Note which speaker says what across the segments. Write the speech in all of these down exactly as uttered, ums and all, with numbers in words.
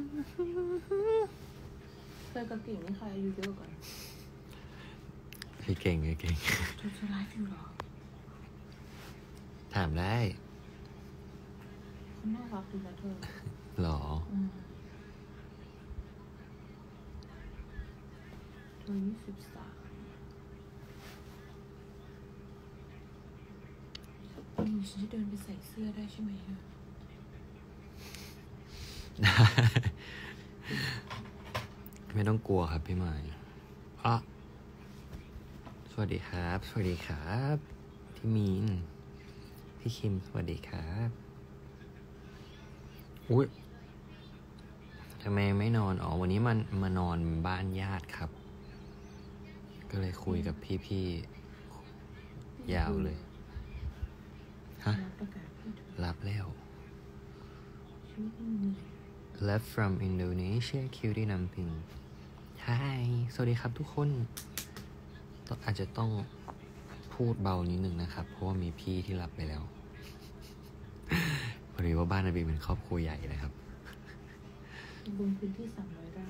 Speaker 1: เคยกับเก่งนี่ใครอายุเยอะกว่ากัน
Speaker 2: พี่เก่งพี่เก่ง
Speaker 1: เธอจะไลฟ์อยู่หรอ
Speaker 2: ถามได้
Speaker 1: คนน่ารักดีนะเธอ
Speaker 2: หรอ
Speaker 1: เธอยี่สิบสามอืมฉันจะเดินไปใส่เสื้อได้ใช่ไหมอะ
Speaker 2: ไม่ต้องกลัวครับพี่ใหม่อ่ะสวัสดีครับสวัสดีครับพี่มีนพี่คิมสวัสดีครับอุ๊ยทำไมไม่นอนอ๋อวันนี้มันมานอนบ้านญาติครับก็เลยคุยกับพี่ๆยาวเลยฮะรับแล้ว Left from Indonesia Cutie Namping Hi สวัสดีครับทุกคนอาจจะต้องพูดเบานิดนึงนะครับเพราะว่ามีพี่ที่รับไปแล้วพอดีว่าบ้านนาบีเป็นครอบครัวใหญ่นะครับ
Speaker 1: บนพื้นที่สามร้อยไร่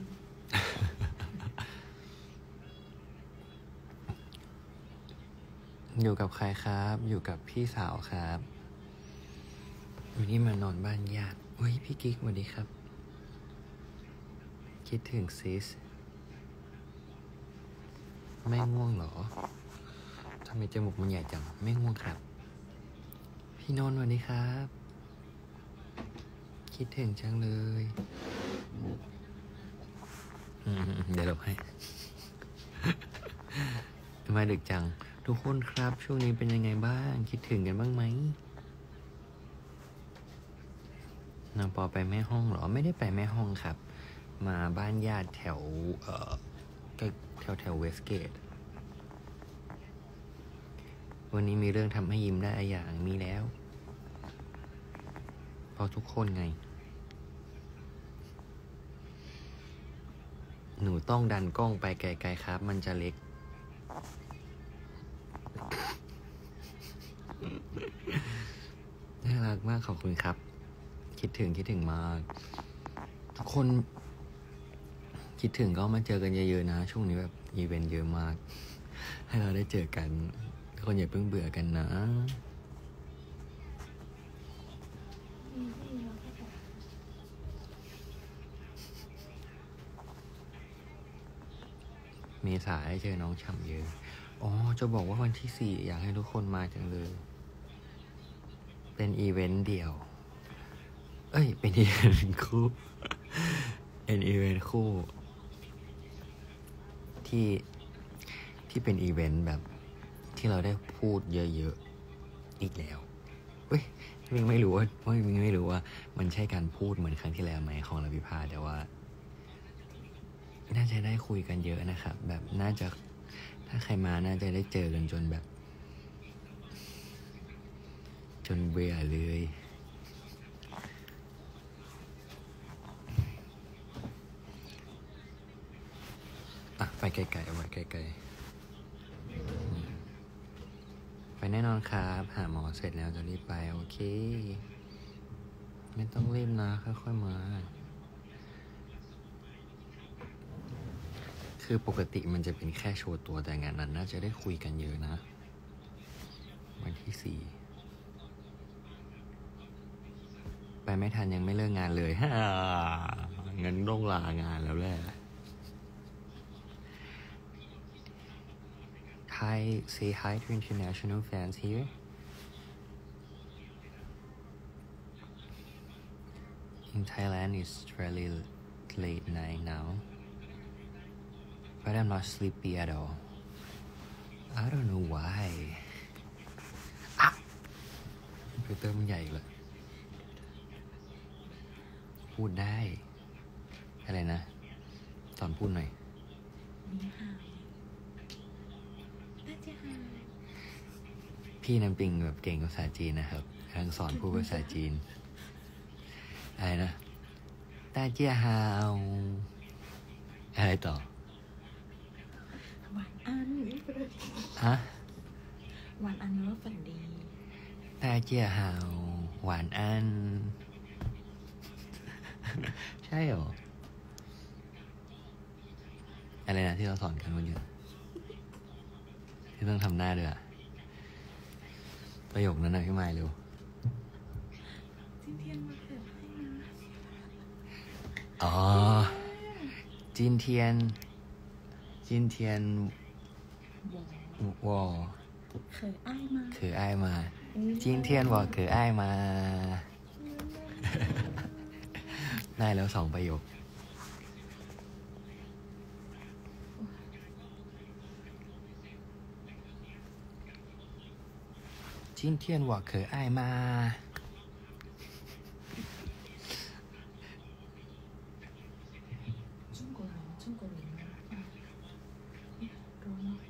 Speaker 2: อยู่กับใครครับอยู่กับพี่สาวครับวันนี้มานอนบ้านญาติเฮ้ยพี่กิ๊กสวัสดีครับคิดถึงซิสไม่ง่วงเหรอทำไมจมูกมันใหญ่จังไม่ง่วงครับพี่นนท์สวัสดีครับคิดถึงจังเลยเดี๋ยวเราให้ทำไมดึกจังทุกคนครับช่วงนี้เป็นยังไงบ้างคิดถึงกันบ้างไหมนางปอไปแม่ห้องเหรอไม่ได้ไปแม่ห้องครับมาบ้านญาติแถวเอ่อแถวแถวเวสเกตวันนี้มีเรื่องทำให้ยิ้มได้อย่างมีแล้วพอทุกคนไงหนูต้องดันกล้องไปไกลๆครับมันจะเล็กน่ารักมากขอบคุณครับคิดถึงคิดถึงมากทุกคนคิดถึงก็มาเจอกันเยอะๆนะช่วงนี้แบบอีเวนต์เยอะมากให้เราได้เจอกันทุกคนอย่าเพิ่งเบื่อกันนะเมษาให้เจอน้องฉ่ำเยอะอ๋อจะบอกว่าวันที่สี่อยากให้ทุกคนมาจังเลยเป็นอีเวนต์เดี่ยวเอ้ยเป็นอีเวนต์คู่เป็นอีเวนต์คู่ที่ที่เป็นอีเวนต์แบบที่เราได้พูดเยอะๆอีกแล้วเฮ้ยมิงไม่รู้ว่าว่ามิงไม่รู้ว่ามันใช่การพูดเหมือนครั้งที่แล้วไหมของระวิภาแต่ว่าน่าจะได้คุยกันเยอะนะครับแบบน่าจะถ้าใครมาน่าจะได้เจอกันจนแบบจนเบื่อเลยอ่ะไปไกลๆเอาไว้ไกลๆไปแน่นอนครับหาหมอเสร็จแล้วจะรีบไปโอเคไม่ต้องรีบนะค่อยๆมาคือปกติมันจะเป็นแค่โชว์ตัวแต่งานนั้นน่าจะได้คุยกันเยอะนะวันที่สี่ไปไม่ทันยังไม่เลิกงานเลยฮ่างั้นต้องลางานแล้วแหละ Hi say hi to international fans here in Thailand it's really late night now but I'm not sleepy at all I don't know why อ่ะคอมพิวเตอร์มันใหญ่เลยพูดได้อะไรนะสอนพูดหน่อยพี่น้ำปิงแบบเก่งภาษาจีนนะครับกำลังสอนพูดภาษาจีนอะไรนะตาเจียฮาวอะไรต่อ
Speaker 1: หวานอัน
Speaker 2: ฮะ
Speaker 1: หวานอันว่าฝันดี
Speaker 2: ตาเจียฮาวหวานอันใช่หรออะไรนะที่เราสอนกันเมื่อกี้ที่ต้องทำหน้าด้วยอะประโยคนั้นนะพี่ไมล์เร็ว
Speaker 1: 今天我可爱吗
Speaker 2: อ๋อ今天今天我
Speaker 1: 可爱吗
Speaker 2: 可爱吗今天我可爱吗ได้แล้วสองประโยค今天我可爱吗
Speaker 1: 中国人中国人啊ร้อนเนาะ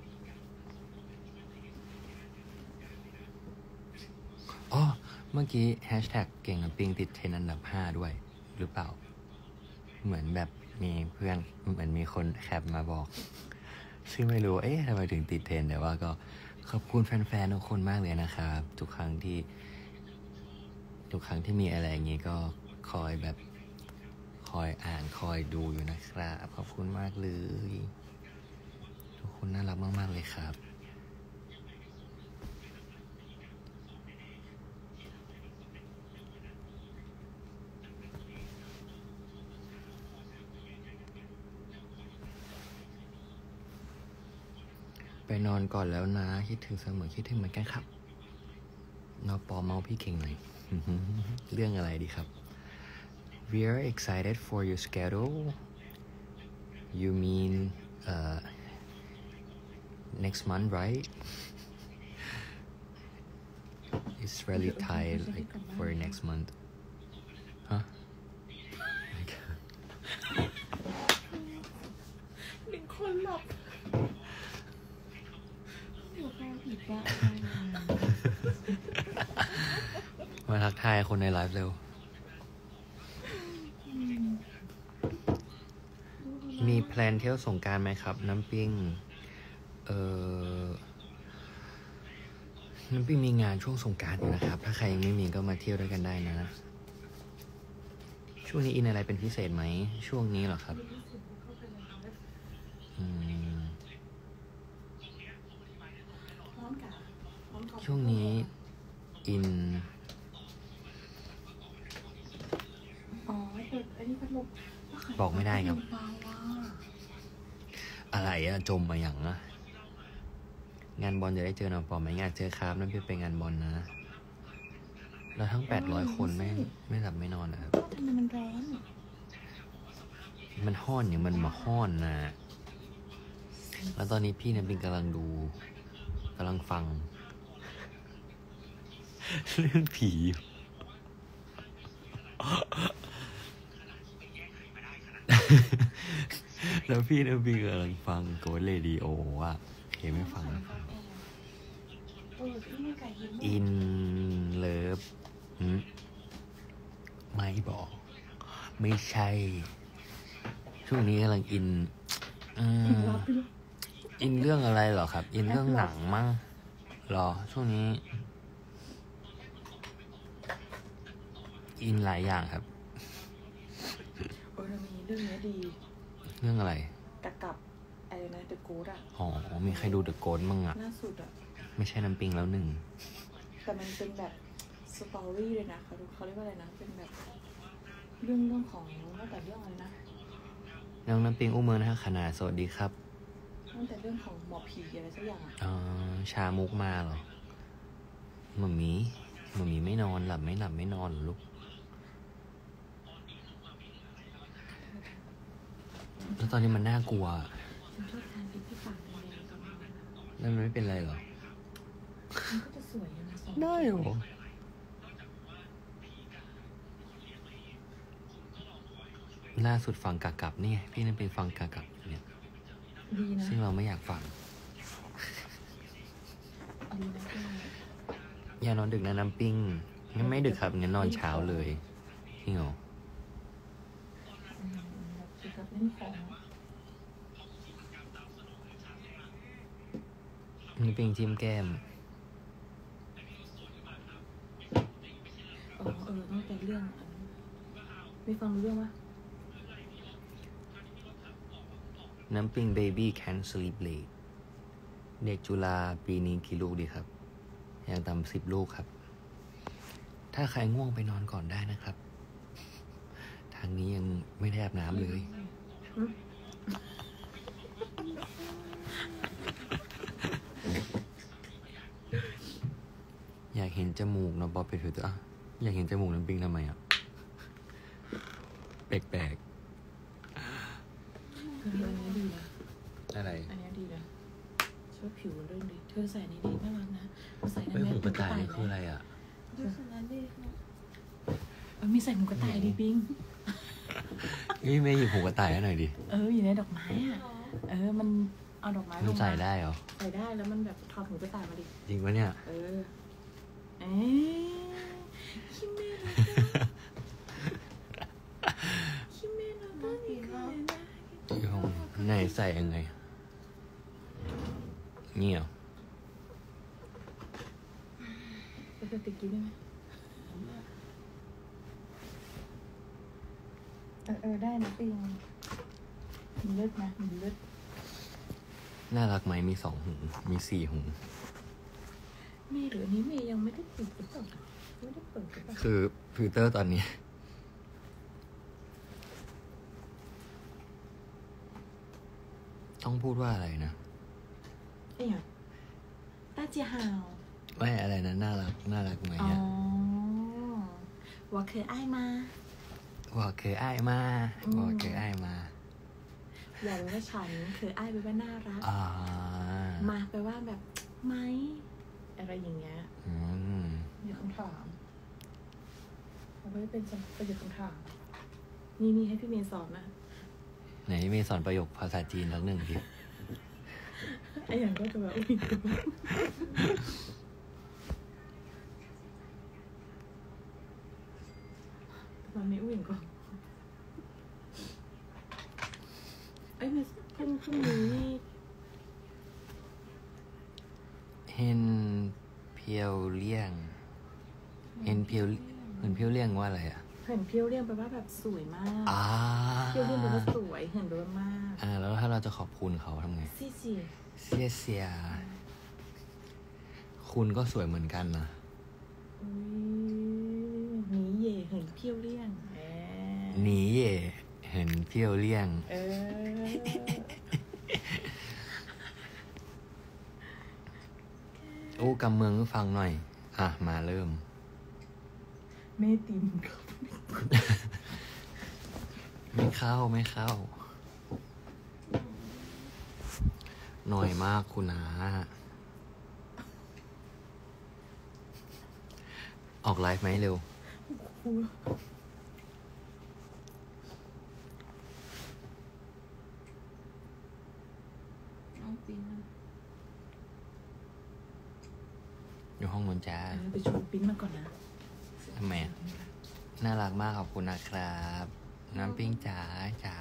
Speaker 2: อ๋อเมื่อกี้แฮชแท็กเก่งกับปิงติดเทรนด์อันดับห้าด้วยหรือเปล่าเหมือนแบบมีเพื่อนเหมือนมีคนแคปมาบอกซึ่งไม่รู้เอ๊ะทำไมถึงติดเทรนด์แต่ว่าก็ขอบคุณแฟนๆทุกคนมากเลยนะครับทุกครั้งที่ทุกครั้งที่มีอะไรอย่างนี้ก็คอยแบบคอยอ่านคอยดูอยู่นะครับขอบคุณมากเลยทุกคนน่ารักมากๆเลยครับไปนอนก่อนแล้วนะคิดถึงเสมอคิดถึงเหมือนกันครับนอปอเมาพี่เก่งหน่อย เรื่องอะไรดีครับ We are excited for your schedule You mean uh, next month right It's really tight like for next month Huh
Speaker 1: หนึ่งคนหลับอยู่แค่ผิดว่า
Speaker 2: มาทักทายคนในไลฟ์เร็วมีแพลนเที่ยวสงกรานต์ไหมครับน้ำปิ้งเออน้ำปิ้งมีงานช่วงสงกรานต์อยู่นะครับถ้าใครยังไม่มีก็มาเที่ยวด้วยกันได้นะช่วงนี้อินอะไรเป็นพิเศษไหมช่วงนี้เหรอครับอืมช่วงนี้อิน
Speaker 1: อ๋อเปิดอันนี้พัดลม
Speaker 2: บอกไม่ได้ครับอะไรอะจมมาอย่างอะงานบอลจะได้เจอน้องปอไหมอยากเจอครับนั่นพี่ไปงานบอลนะแล้วทั้งแปดร้อยคนไม่ไม่หลับไม่นอนนะครับ
Speaker 1: ทำไมมันร้อน
Speaker 2: มันห้อนอย่างมันมาห้อนนะแล้วตอนนี้พี่เนี่ยเป็นกำลังดูกำลังฟังเรื่องผีแล้วพี่เนี่ยพี่กำลังฟังโกดเรดิโออ่ะโอเคไม่ฟังนะอินเลิฟไม่บอกไม่ใช่ช่วงนี้กำลังอินอืมอินเรื่องอะไรเหรอครับอินเรื่องหนังมั้งหรอช่วงนี้อินหลายอย่างครับ
Speaker 1: โอ้ยมีเรื่องนี้ดี
Speaker 2: เรื่องอะไร
Speaker 1: กะกับอะไรนะเดอะโกดอ่ะ
Speaker 2: อ๋อมีใครดูเดอะโกดมั้งอ่ะ
Speaker 1: ล่าสุดอ่ะ
Speaker 2: ไม่ใช่น้ำปิงแล้วหนึ่ง
Speaker 1: แต่มันเป็นแบบสตอรี่เลยนะเขาเขาเรียกว่าอะไรนะเป็นแบบเรื่องเรื่องของตั้งแต่เรื่องอะไรนะ
Speaker 2: น้องน้ำปิงอุ้มมือนะฮะขนาดสวัสดีครับ
Speaker 1: ตั้งแต่เรื่องของหมอผีอะไรสักอย่างอ่ะ
Speaker 2: อ๋อชามุกมาเหรอหมามีหมามีไม่นอนหลับไม่หลับไม่นอนลูกแล้วตอนนี้มันน่ากลัวแล้วมันไม่เป็นไรหรอ
Speaker 1: มันก็จะสวยนะ
Speaker 2: ได้หรอล่าสุดฟังกากับนี่พี่นั่นเป็นฟังกากับเนี่ย
Speaker 1: ดีนะ
Speaker 2: ซึ่งเราไม่อยากฟังอย่านอนดึกนะน้ำปิ้งงั้นไม่ดึกครับงั้นนอนเช้าเลยจริงเหรอน้ำปิ้งจิ้มแก้ม
Speaker 1: เออเออตั้งแต่เรื่องไม่ฟังรู้เรื่องวะ
Speaker 2: น้ำปิง baby can sleep late เด็กจุฬาปีนี้กี่ลูกดีครับอย่างต่ำสิบลูกครับถ้าใครง่วงไปนอนก่อนได้นะครับทางนี้ยังไม่ได้อาบน้ำเลยอยากเห็นจมูกน้องบอบไปถือตัวอ่ะอยากเห็นจมูกน้ำปิงทำไมอ่ะแปลก
Speaker 1: อันนี้ดีนะ
Speaker 2: ๆอะไร
Speaker 1: อันนี้ดีนะช่วยผิวมันเรื่องดีเธอใส่นี่ดีน่ารักนะใส่ใน
Speaker 2: เฮ้ย
Speaker 1: แม่
Speaker 2: หูกระต่ายนี่คืออะไรอ่ะ
Speaker 3: ดูสนั้นดีค่ะ
Speaker 1: เออมีใส่หูกระต่ายดีปิง
Speaker 2: นี่แม่หยิบหูกระต่ายให้หน่อยดิ
Speaker 1: เอออยู่ในดอกไม้อ่ะเออมันเอาดอกไม้ล
Speaker 2: มัน
Speaker 1: งมา
Speaker 2: ใส่ได้เหรอ
Speaker 1: ใส่ได้แล้วมันแบบถอดหูกระต่ายมาดิ
Speaker 2: จริงปะเนี่ย
Speaker 1: เออเอ๊ะคิเมะคิเมะเราต้องมีใครนะ
Speaker 2: ที่ห้องไหนใส่ยังไงนี่เหรอ
Speaker 1: ไปเธอติดกิ๊บได้ไหมเออเออได้นะปิงมีเลือดนะมีเลือด
Speaker 2: น่ารักไหมมีสองหูมีสี่หู
Speaker 1: เมย์หรืออันนี้เมย์ยังไม่ได้ปิดหรือเปล่าไม่ได้เปิดหรือเปล่า
Speaker 2: คือฟิลเตอร์ตอนนี้ ต้องพูดว่าอะไรนะ
Speaker 1: เอ้ยต้าเจียฮาว
Speaker 2: ไม่อะไรนะน่ารักน่ารักไหม
Speaker 1: อ๋อ
Speaker 2: อ่ะ
Speaker 1: ว่าเคยอ้ายมา
Speaker 2: ว่าเคยอ้ายมา
Speaker 1: อืม
Speaker 2: ว่าเคยอ้ายมา
Speaker 1: อย่าแปลว่าฉันเคยอ้ายแปลว่าน่ารัก
Speaker 2: อ่า
Speaker 1: มาแปลว่าแบบไหมอะไรอย่างเงี้ย
Speaker 2: อืม
Speaker 1: มีคำถามเอาไว้เป็นประโยคคำถาม นี่นี่ให้พี่เมย์สอนนะ
Speaker 2: ไหนมีสอนประโยคภาษาจีนสักหนึ่งที
Speaker 1: ไอ้อย่างก็จะแบบอุ้ยตอนนี้อุ้ยอย่างก็ไอ้ยมันพรุ่งพรุ่งนี้นี่
Speaker 2: เห็นเพียวเลี่ยง เห็นเพียวเห็นเพียวเลี่ยงว่าอะไรอ่ะ
Speaker 1: เห็นเพียวเรียงแปลว่าแบบสวยมาก
Speaker 2: อ่า
Speaker 1: เพียวเรียงแปลว่าสวยเห็นแปลว่ามาก
Speaker 2: อ่า แล้วถ้าเราจะขอบคุณเขาทำไง
Speaker 1: ซี่ซี่
Speaker 2: เสียเสีย คุณก็สวยเหมือนกันนะ
Speaker 1: อุ้ยหนีเย่เห็นเพียวเรียงแหม
Speaker 2: หนีเย่เห็นเพียวเลี่ยง
Speaker 1: เออ
Speaker 2: อู้กำเมืองให้ฟังหน่อย อ่ะ มาเริ่ม
Speaker 1: เมติมครับ
Speaker 2: ไม่เข้าไม่เข้า หน่อยมากคุณนาออกไลฟ์ไหมเร็ว
Speaker 3: น้องปิงนะ
Speaker 2: อยู่ห้องนนจ้า
Speaker 1: เออไปชวนปิ้นมาก่อนนะ
Speaker 2: ทำไมอ่ะ น่ารักมากขอบคุณนะครับ น้ำปิ้งจ๋าจ๋า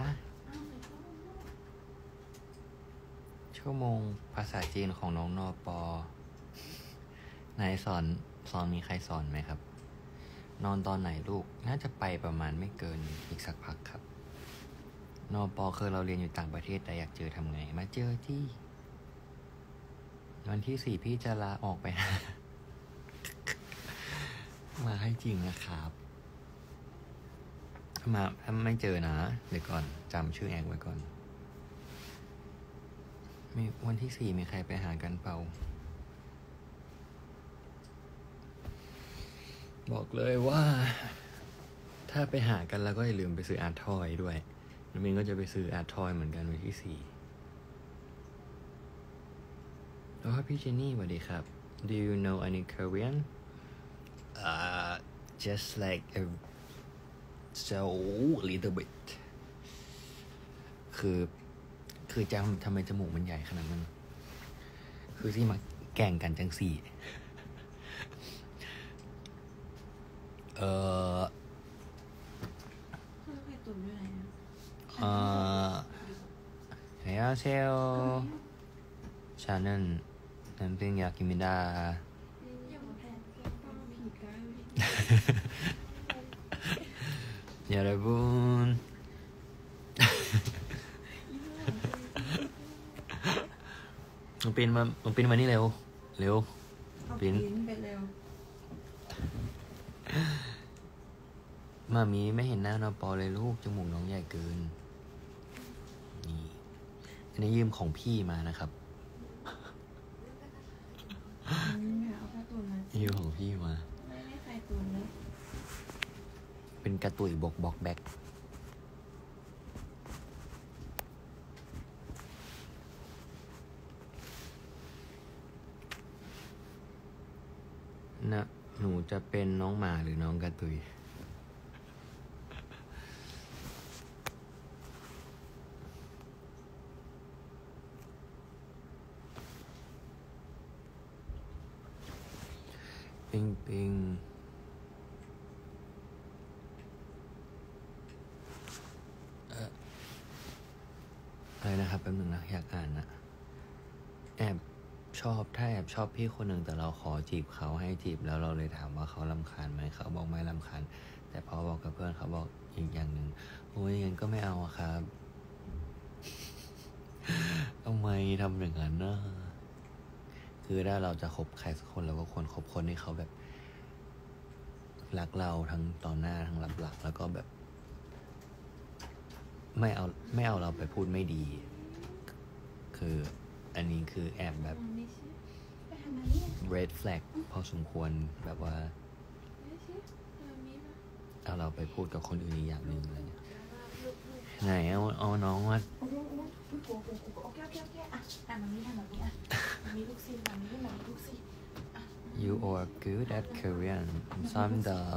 Speaker 2: ชั่วโมงภาษาจีนของน้องนอปอนายสอนสอนมีใครสอนไหมครับ นอนตอนไหนลูก น่าจะไปประมาณไม่เกินอีกสักพักครับ นอปอคือเราเรียนอยู่ต่างประเทศแต่อยากเจอทำไง มาเจอที่ วันที่สี่พี่จะลาออกไปหา มาให้จริงนะครับถ้ามาถ้าไม่เจอนะ เดี๋ยวก่อนจำชื่อแอกไว้ก่อน มีวันที่สี่มีใครไปหากันเปล่า บอกเลยว่า ถ้าไปหากันแล้วก็อย่าลืมไปซื้ออาร์ทอยด้วยน้ำมินก็จะไปซื้ออาร์ทอยเหมือนกันวันที่สี่แล้วก็พี่เจนนี่สวัสดีครับ Do you know any Korean uh just like a so little bit คือคือจำทำไมจมูกมันใหญ่ขนาดนั้น คือที่มาแก่งกันจังสี่ เออ
Speaker 3: เขาไปตุ่มด้วยอะไรนะ
Speaker 2: เออ안녕하세요 저는 남빙약입니다
Speaker 3: อย่ามาแทนต้องผีได้
Speaker 2: 여러분 น้องปินมาน้องปินมานี่เร็วเร็ว
Speaker 3: เอา
Speaker 2: ปิ้
Speaker 3: ปิ้
Speaker 2: น
Speaker 3: นไปเร็ว
Speaker 2: มามีไม่เห็นหน้าน้องปอเลยลูกจมูกน้องใหญ่เกินนี่อันนี้ยืมของพี่มานะครับ
Speaker 3: อืมเอาผ้าตุนมา
Speaker 2: ยืมของพี่มา
Speaker 3: ไม่ไม่ใครตุนเลย
Speaker 2: เป็นกระตุยบกบอกแบกนะหนูจะเป็นน้องหมาหรือน้องกระตุย ปิงปิงเอ่ออะไรนะครับแป๊บนึงนะอยากอ่านนะแอบชอบถ้าแอบชอบพี่คนหนึ่งแต่เราขอจีบเขาให้จีบแล้วเราเลยถามว่าเขารำคาญไหมเขาบอกไม่รำคาญแต่พอบอกกับเพื่อนเขาบอกอีกอย่างหนึ่งโอ้ยงั้นก็ไม่เอาอะครับทำไมทำอย่างนั้นนะคือถ้าเราจะคบใครสักคนเราก็ควรคบคนที่เขาแบบรักเราทั้งต่อหน้าทั้งรับหลักแล้วก็แบบ ไม่เอาไม่เอาเราไปพูดไม่ดี คืออันนี้คือแอบแบบ
Speaker 3: มองนี่สิไปหามานี่
Speaker 2: red flag พอสมควรแบบว่า
Speaker 3: นี่สิมามีมา
Speaker 2: เอาเราไปพูดกับคนอื่นอีกอย่างหนึ่งอะไรเงี้ยไหนเอาเอาน้องว่า
Speaker 1: โอ้โหโอ้โหโอ้โหโอ้โหโอเคโอเคโอเคอ่ะอ่ะมันมีทำแบบนี้อ่ะมันมีลูกศิษย์มันมีมันมีลูกศิษย์
Speaker 2: you are good at Korean ซ้ำดา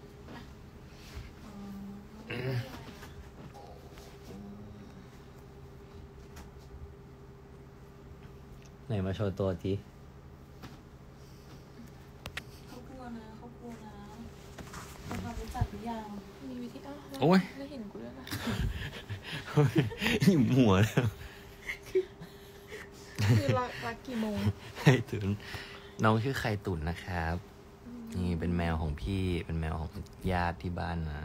Speaker 2: ไหนมาโชว์ตัวที
Speaker 3: เขากลัวนะเขากลัวนะเขาความรู้จักหรือยังมีวิธีอ้าว
Speaker 2: โอ้ย
Speaker 3: ไม่เห็นกูด้วยนะ
Speaker 2: หิมหัวแล้ว
Speaker 3: คือรักรักกี่โมง
Speaker 2: ไข่ตุ๋นน้องชื่อไข่ตุ๋นนะครับ นี่เป็นแมวของพี่เป็นแมวของญาติที่บ้านนะ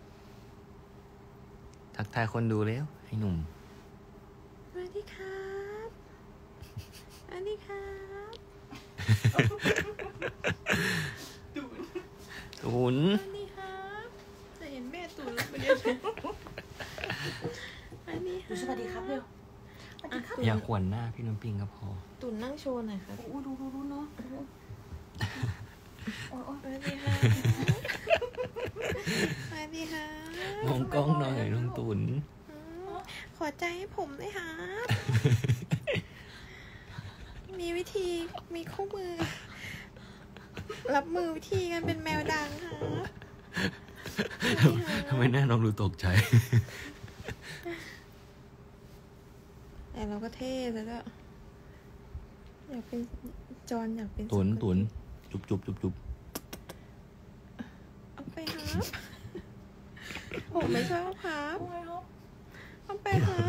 Speaker 2: ทักทายคนดูแล้วให้หนุ่ม
Speaker 3: สวัสดีครับสวัสดีครับ
Speaker 2: ตุ๋น
Speaker 3: สวัสดีครับจะเห็นแม่ตุนแล้วไปเรียนสวัสดีครับ
Speaker 1: สวัสดีครับเร็วสวัสดีครับ
Speaker 2: อย่าขวนหน้าพี่น้ำปิงก็พอ
Speaker 3: ตุนนั่งโชว์หน่อยครับ
Speaker 1: โอ้ดูดูดูเนาะโอ้โอ้
Speaker 3: สวัสดีครับสวัสดีครับ
Speaker 2: มองกล้องหน่อยน้องตุ๋น
Speaker 3: อืมขอใจให้ผมด้วยครับ มีวิธีมีคู่มือ รับมือวิธีกันเป็นแมวดังครับ
Speaker 2: ทำไมหน้าน้องดูตกใจ
Speaker 3: แต่เราก็เท่แล้วก็อยากเป็นจอนอยากเป็น
Speaker 2: ตุ๋น
Speaker 3: สุก
Speaker 2: ตุ๋นจุบจุบจุบจุบ
Speaker 3: เอาไปครับ ผมไม่ชอบครับ
Speaker 1: โอ้ยครับ
Speaker 3: เอาไปครับ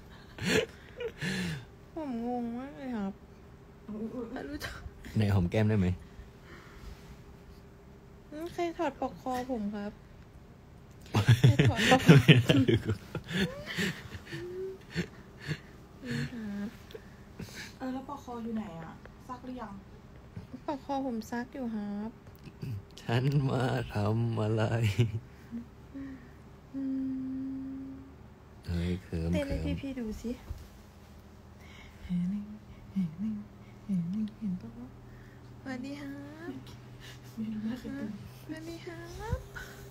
Speaker 3: ผมงงมากเลยครับไม่รู้จัก
Speaker 2: ในหอมแก้มได้ไหม
Speaker 3: อืมใครถอดปลอกคอผมครับใครถอดปลอกคอนี่ครับ
Speaker 1: เออแล้วปอคออยู่ไหนอ่ะซักหรือยัง
Speaker 3: ปลอกคอผมซักอยู่ครับ
Speaker 2: ฉันมาทำอะไร
Speaker 3: อืม
Speaker 2: เฮ้ยเคิม
Speaker 3: เต้น
Speaker 2: เคิ
Speaker 3: ให้
Speaker 2: ม
Speaker 3: พี่ๆดูสิเห็นหนึ่งเห็นหนึ่งเห็นหนึ่งเห็นปะวะสวัสดีครับสวัสดีครับ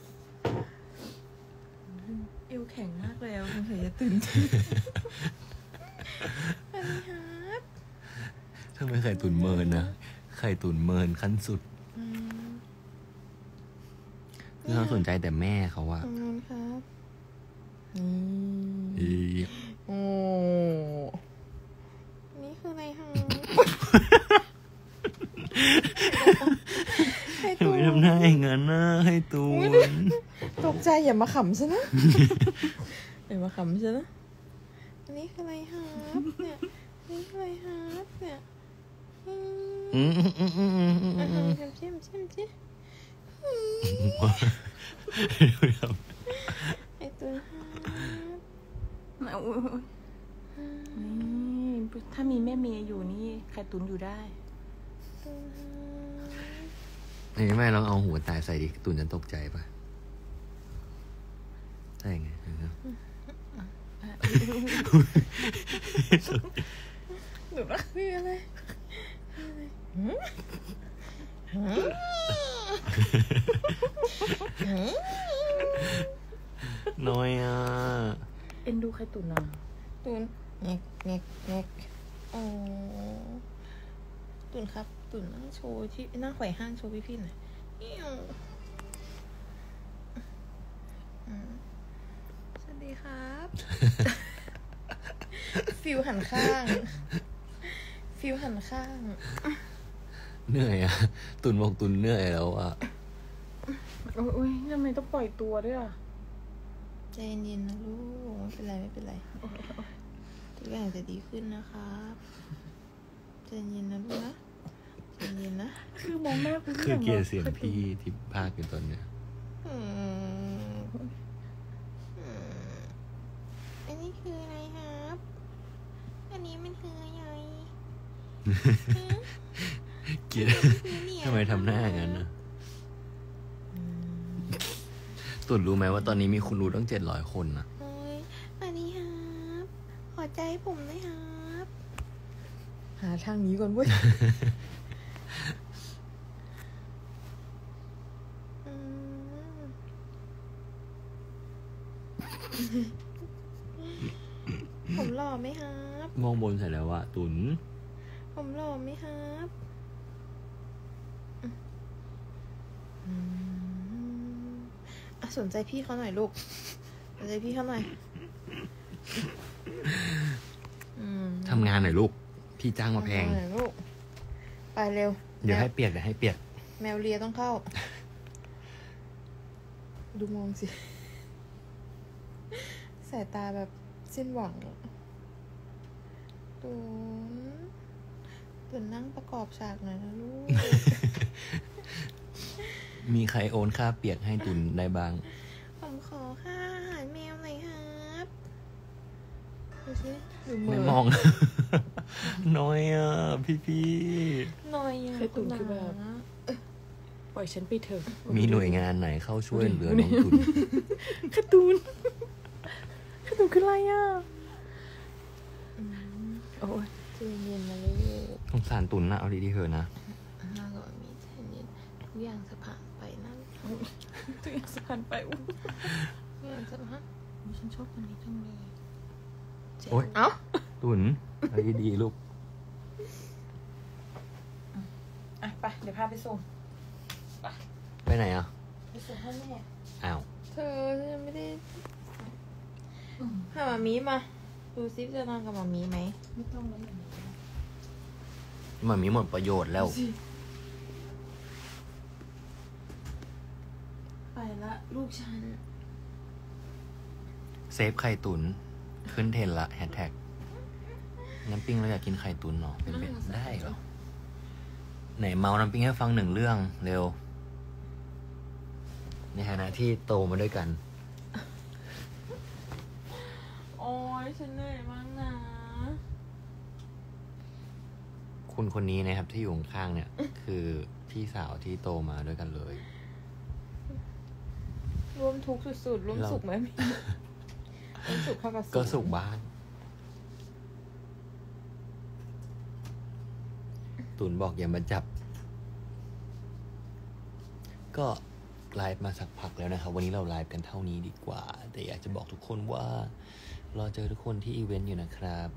Speaker 3: เอวแข็งมากเลยอ่ะคุณเฉยจะตื่นสวัสดีครับ
Speaker 2: ทำไมไข่ตุ๋นเมินนะไข่ตุ๋นเมินขั้นสุด
Speaker 3: อืม
Speaker 2: คือเขาสนใจแต่แม่เขาอะ
Speaker 3: ขอบคุณครับนี่
Speaker 2: อี
Speaker 3: โอ้นี่คืออะไรฮะให้
Speaker 2: ทำ
Speaker 3: ตู
Speaker 2: ไม
Speaker 3: น
Speaker 2: ทำหน้าอย่างนั้นนะให้ตูน
Speaker 3: ตกใจอย่ามาขำซะนะ อย่ามาขำซะนะอันนี้คืออะไรฮะเนี่ยนี่คืออะไรฮะเนี่ยอืม
Speaker 2: อืมอืมอืมอืมอืมอืม
Speaker 3: อ่ะ
Speaker 2: อืม
Speaker 3: ทำชิมชิมชิม ไอตัวฮะ
Speaker 1: โอ้ยโอ้ยโอ้ยนี่ถ้ามีแม่เมย์อยู่นี่ไข่ตุ๋นอยู่ได้
Speaker 3: ตุนฮะ
Speaker 2: นี่แม่ลองเอาหัวตายใส่ดิตุนจะตกใจปะใช่ไง
Speaker 3: หนูรักคืออะไรหืมหืมหืม
Speaker 2: น้อยอ่ะ
Speaker 1: เอ็นดูไข่ตุ๋นอ่ะ
Speaker 3: ตุนเงกเงกเงกอ๋อตุนครับตุนนั่งโชว์ที่นั่งไขว่ห้างโชว์พี่ๆหน่อยเอี้ยวอืมสวัสดีครับ ฟิวหันข้าง ฟิวหันข้าง
Speaker 2: เหนื่อยอ่ะ ตุนบอกตุนเหนื่อยแล้วอ่ะ
Speaker 1: โอ้ยทำไมต้องปล่อยตัวด้วยอ่ะ
Speaker 3: ใจเย็นๆนะลูกไม่เป็นไรไม่เป็นไรทุกอย่างจะดีขึ้นนะครับใจเย็นนะลูกนะใจเย็นนะ
Speaker 1: คือมองแม่คุณ
Speaker 2: คือเกลียดเสียงพี่ที่พากอยู่ตอนเนี้ย
Speaker 3: อืมอืมอันนี้คืออะไรครับ อันนี้มันคืออะไร
Speaker 2: เกลียดทำไมทำหน้าอย่างนั้นนะตุนรู้ไหมว่าตอนนี้มีคนรู้ตั้งเจ็ดร้อยคนนะ
Speaker 3: โอ้ยอันนี้ครับขอใจผมด้วยครับหาทางนี้ก่อนเว้ย อืมผมหล่อไหมครับ
Speaker 2: มองบนเสร็จแล้วอะตุน
Speaker 3: ผมหล่อไหมครับอืมอ่ะสนใจพี่เขาหน่อยลูก สนใจพี่เขาหน่อยอืม
Speaker 2: ทำงานหน่อยลูก พี่จ้างมาแพง
Speaker 3: ทำหน่อยลูก ไปเร็ว
Speaker 2: เดี๋ยว
Speaker 3: แม
Speaker 2: ให้เปียกเดี๋ยวให้เปียก
Speaker 3: แมวเลียต้องเข้า ดูมองสิ สายตาแบบสิ้นหวังอะตุนตุนนั่งประกอบฉากหน่อยนะลูก
Speaker 2: มีใครโอนค่าเปียกให้ตุนได้บ้าง
Speaker 3: ผมขอค่าอาหารแมวหน่อยครับดูสิดูมื
Speaker 2: ไม่
Speaker 3: อ
Speaker 2: มอง น้อยอ่ะ พี่พี่
Speaker 3: หน่อยอะ
Speaker 1: ไข่ตุ๋นคือแบบ
Speaker 3: ณนะ
Speaker 1: ปล่อยฉันไปเถอะ
Speaker 2: มีหน่วยงานไหนเข้าช่วยเหลือน้องตุน
Speaker 1: ไข่ตุ๋นไข่ตุ๋นคืออะไรอ่ะ
Speaker 3: อืม
Speaker 1: โอ้ย
Speaker 3: ใจเย็นๆนะลูก
Speaker 2: สงสารตุนนะเอาดีๆเถอะนะ
Speaker 3: น่าก็มีใจเย็นทุกอย่างจะผ่านไปนะ
Speaker 1: ตัวเองสันไปอุ้ย
Speaker 3: ทุกอย่างจะผ่าน
Speaker 1: ฉันชอบคนนี้จังเลย
Speaker 2: โอ๊ย
Speaker 3: เอ้า
Speaker 2: ตุนเอาดีๆลูก
Speaker 1: อ่ะไปเดี๋ยวพาไปส่ง
Speaker 2: ไปไหนอ่ะ
Speaker 1: ไปส่งให้แม่
Speaker 2: อ้าว
Speaker 3: เธอฉันยังไม่ได้หามามีมา ดูซิจะนอนกับมามีไหม
Speaker 1: ไม่ต้องแล้วเหมือน
Speaker 2: มันมีหมดประโยชน์แล้ว
Speaker 1: ไปละลูกฉัน
Speaker 2: เซฟไข่ตุน ขึ้นเทรนด์ละแฮชแท็กน้ำปิ้งเราอยากกินไข่ตุนเนาะเป็นเป็นได้เหรอ ไหนเมาน้ำปิ้งให้ฟังหนึ่งเรื่องเร็ว ในฐานะที่โตมาด้วยกัน
Speaker 3: โอ้ยฉันเหนื่อยมากนะ
Speaker 2: คุณคนนี้นะครับที่อยู่ข้างๆเนี่ย คือพี่สาวที่โตมาด้วยกันเลย
Speaker 3: ร่วมทุกข์สุดๆร่วม
Speaker 2: เรา
Speaker 3: สุขไหมมีร่วมสุขเท่ากับสุข
Speaker 2: ก็สุขบ้าง ตุนบอกอย่ามาจับ ก็ไลฟ์มาสักพักแล้วนะครับ วันนี้เราไลฟ์กันเท่านี้ดีกว่า แต่อยากจะบอกทุกคนว่ารอเจอทุกคนที่อีเวนต์อยู่นะครับ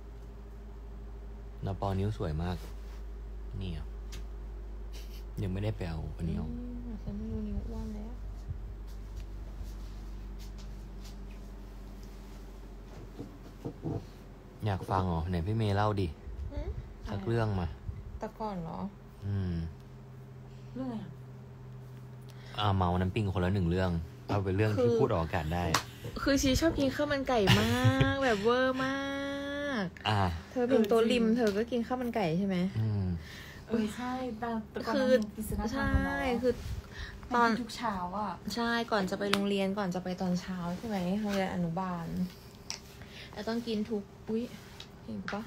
Speaker 2: นาปอนิ้วสวยมาก เนี่ย ยังไม่ได้ไปเอาอันนี้เอา
Speaker 3: อืมฉันไม่รู้นิ้วอ้วนแล้ว
Speaker 2: อยากฟังเหรอไหนพี่เมย์เล่าดิ
Speaker 3: อืม
Speaker 2: สักเรื่องมา
Speaker 3: แต่ก่อนเหรอ
Speaker 2: อืม
Speaker 1: เรื่องอะไรอ่ะ
Speaker 2: อ่าเมาน้ำปิ้งคนละหนึ่งเรื่อง เอาเป็นเรื่องที่
Speaker 3: คือ
Speaker 2: พูดออกอากาศได้
Speaker 3: คือชีชอบกินข้าวมันไก่มาก แบบเวอร์มาก
Speaker 2: อ่า
Speaker 3: เธอเป็นโตัวริม เธอก็กินข้าวมันไก่ใช่ไหม
Speaker 2: อืม
Speaker 1: เออใช่ตอนแต่ก่อน
Speaker 3: คือ
Speaker 1: มันเป็นกิจนา
Speaker 3: ใช่ คือ
Speaker 1: ตอนทุกเช้าอ่ะ
Speaker 3: ใช่ ก่อนจะไปโรงเรียน ก่อนจะไปตอนเช้าใช่ไหมโรงเรียนอนุบาล แล้วต้องกินทุก อุ๊ยเห็นปะ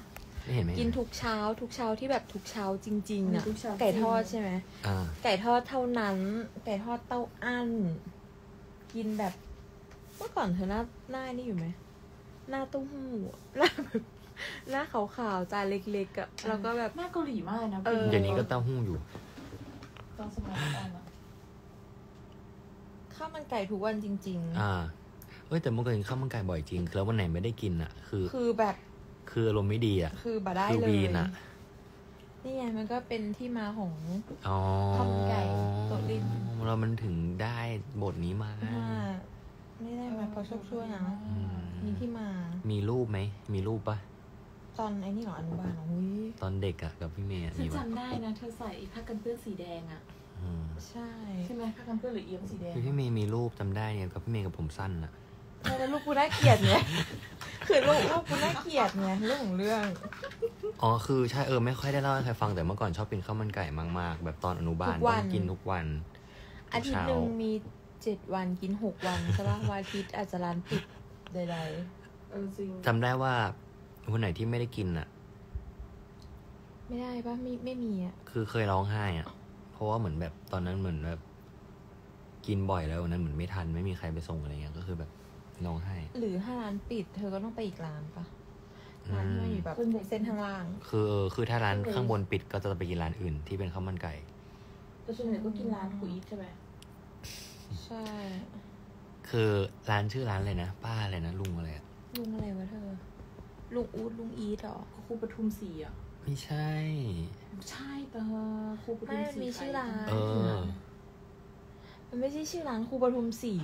Speaker 2: ไม่เห็นไหม
Speaker 3: กินทุกเช้าทุกเช้าที่แบบทุกเช้าจริงๆอ่ะ
Speaker 1: ทุกเช้า
Speaker 3: ไก่ทอดใช่ไหม
Speaker 2: อ่า
Speaker 3: ไก่ทอดเท่านั้น ไก่ทอดเต้าอั้นกินแบบเมื่อก่อนเธอหน้าหน้านี่อยู่ไหมหน้าเต้าหู้อะหน้าแบบหน้าขาวๆจานเล็กๆอ่ะแล้วก็แบบ
Speaker 1: หน้าเกาหลีมากเลยนะ
Speaker 3: เออ
Speaker 2: เดี๋ยวนี้ก็เต้าหู้อยู่
Speaker 1: ตอนสมัยก่อนอะ
Speaker 3: ข้าวมันไก่ทุกวันจริง
Speaker 2: อ่าเอ้ยแต่เมื่อก่อนกินข้าวมันไก่บ่อยจริงแล้ววันไหนไม่ได้กินอ่ะ คือ
Speaker 3: ๆ คือแบบ
Speaker 2: คืออารมณ์ไม่ดีอ่ะ
Speaker 3: คือบ่ได้
Speaker 2: คือ
Speaker 3: เลย
Speaker 2: วีนอ่ะ
Speaker 3: นี่ไงมันก็เป็นที่มาของ
Speaker 2: อ๋อ
Speaker 3: ข้าวมันไก่โต๊ะริม
Speaker 2: เรามันถึงได้บทนี้มา
Speaker 3: ว่าไม่ได้มาเพราะโชคช่วยนะ
Speaker 2: อืม
Speaker 3: มีที่มา
Speaker 2: มีรูปไหมมีรูปปะ
Speaker 3: ตอนไอ้นี่เหรออนุบาลเหรออุ้ย
Speaker 2: ตอนเด็กอ่ะกับพี่เมย์อะ
Speaker 1: ฉั
Speaker 2: มี
Speaker 1: น
Speaker 2: ปะ
Speaker 1: จำได้นะ เธอใส่ผ้ากันเปื้อนสีแดงอะ
Speaker 2: อืม
Speaker 3: ใช่
Speaker 1: ใช่ไหมผ้ากันเปื้อนหรือเอี๊ยมสีแดง
Speaker 2: คือพี่เมย์มีรูปจำได้เนี่ยกับพี่เมย์กับผมสั้นอ่ะ
Speaker 3: แล้วลูกกูน่าเกลียดไง คือลูกลูกกูน่าเกลียดไงเรื่องของเรื่อง
Speaker 2: อ๋อคือใช่เออไม่ค่อยได้เล่าให้ใครฟังแต่เมื่อก่อนชอบกินข้าวมันไก่มากๆ แบบตอนอนุบาลต้องกินทุกวัน
Speaker 3: อาทิตย์หนึ่งมีเจ็ดวันกินหกวันใช่ปะวันอาทิตย์อาจจะร้านปิดใด
Speaker 1: เออจริง
Speaker 2: จำได้ว่าวันไหนที่ไม่ได้กินอ่ะ
Speaker 3: ๆ ไม่ได้ปะไม่ไม่มีอ่ะ
Speaker 2: คือเคยร้องไห้อ่ะ เพราะว่าเหมือนแบบตอนนั้นเหมือนแบบ กินบ่อยแล้ววันนั้นเหมือนไม่ทันไม่มีใครไปส่งอะไรเงี้ยก็คือแบบร้องไห้
Speaker 3: หรือถ้าร้านปิด เธอก็ต้องไปอีกร้านปะร้านที่มันอยู่แบบเส้นข้างล่าง
Speaker 2: คือคือถ้าร้านข้างบนปิดก็จะไปกินร้านอื่นที่เป็นข้าวมันไก่
Speaker 1: แต่ส่วนใหญ่ก็กินร้านคุยใช่ไหม
Speaker 3: ใช่
Speaker 2: คือร้านชื่อร้านอะไรนะป้าอะไรนะลุงอะไรอะ
Speaker 3: ลุงอะไรวะเธอ ลุงอูดลุงอีทเหรอ
Speaker 1: ก็ครูปทุมศรีอะ
Speaker 2: ไม่ใช่
Speaker 1: ใช่เตอครูปทุ
Speaker 3: ไม่
Speaker 1: ม
Speaker 3: มัน
Speaker 1: ศรี
Speaker 3: มีชื่อร้าน
Speaker 2: เออ
Speaker 3: มันไม่ใช่ชื่อร้านครูปทุมศรี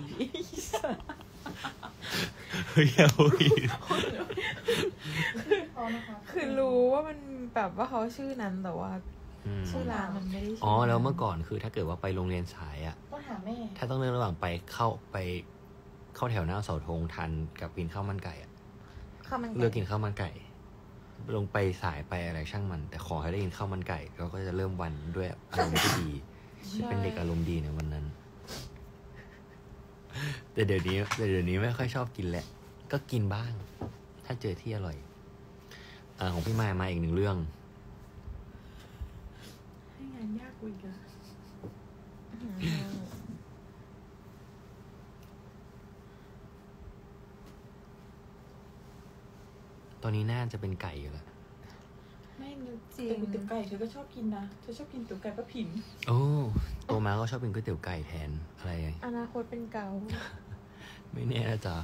Speaker 2: เฮ้ยเอาอีก
Speaker 1: เขานะคะ
Speaker 3: คือรู้ว่ามันแบบว่าเขาชื่อนั้นแต่ว่า
Speaker 2: อืม
Speaker 3: ชื่อร้านมันไม่ได้ชื่
Speaker 2: อ๋อแล้วเมื่อก่อนคือถ้าเกิดว่าไปโรงเรียนสายอ่ะ
Speaker 1: ต้องหาแม่
Speaker 2: ถ้าต้องเลือกระหว่างไปเข้าไปเข้าแถวหน้าเสาธงทันกับกินข้าวมันไก่อ่ะ
Speaker 3: ข้าวมันไก่
Speaker 2: เลือกกินข้าวมันไก่ ลงไปสายไปอะไรช่างมัน แต่ขอให้ได้กินข้าวมันไก่เราก็จะเริ่มวันด้วยอารมณ์ที่ดี
Speaker 3: ใช่
Speaker 2: เป็นเด็กอารมณ์ดีในวันนั้น แต่เดี๋ยวนี้แต่เดี๋ยวนี้ไม่ค่อยชอบกินแหละ ก็กินบ้าง ถ้าเจอที่อร่อยอ่าของพี่มายมาอีกหนึ่งเรื่อง
Speaker 1: ให้งานยากกว่าอีกอะ
Speaker 3: อืม
Speaker 2: ตอนนี้น่าจะเป็นไก่อยู่แล้ว
Speaker 1: ไม่นึกแต่ก๋วยเตี๋ยวไก่เธอก็ชอบกินนะเธอชอบกินก๋วยเตี๋ยวไก่ป้าผิน
Speaker 2: โอ้โตมาก็ชอบกินก๋วยเตี๋ยวไก่แทนอะไร
Speaker 3: อนาคตเป็นเกา
Speaker 2: ไม่แน่นะจ๊ะ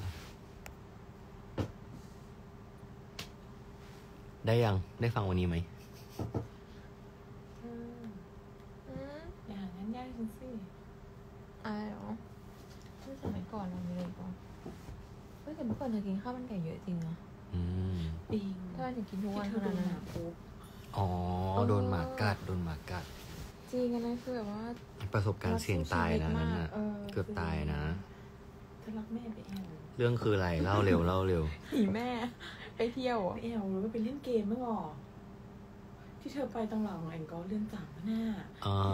Speaker 2: ได้ยังได้ฟังวันนี้ไหม
Speaker 1: อืม
Speaker 3: อืม
Speaker 1: อย่างนั้นยากจริงสิ
Speaker 3: อะไรเหรอเมื่อสมัยก่อนเรามีอะไรก่อนเฮ้ยแต่เมื่อก่อนเธอกินข้าวมันไก่เยอะจริงนะ
Speaker 2: อืม
Speaker 1: ปิง
Speaker 3: ถ้าถึงกินทุกวัน
Speaker 1: ที่
Speaker 3: ข
Speaker 1: เธอ
Speaker 3: นา
Speaker 1: โด
Speaker 3: ด
Speaker 1: น
Speaker 3: นั้น
Speaker 1: หมาปุ๊บ
Speaker 2: อ๋อโดนหมากัดโดนหมากัด
Speaker 3: จริงอันนั้นคือแบบว่า
Speaker 2: ประสบการณ์เสี่ยงตายนะนั่นน่ะ
Speaker 1: เออ
Speaker 2: เกือบตายนะ
Speaker 1: เธอรักแม่ไปแอล
Speaker 2: เรื่องคืออะไรเล่าเร็วเล่าเร็ว
Speaker 3: หนีแม่ไปเที่ยว
Speaker 1: ไป
Speaker 3: อ่ะ
Speaker 1: แอลหรือว่าไปเล่นเกมเมื่อก่อนที่เธอไปตรงหลังแอนก็เลื่อนสามหน้า
Speaker 2: อ่า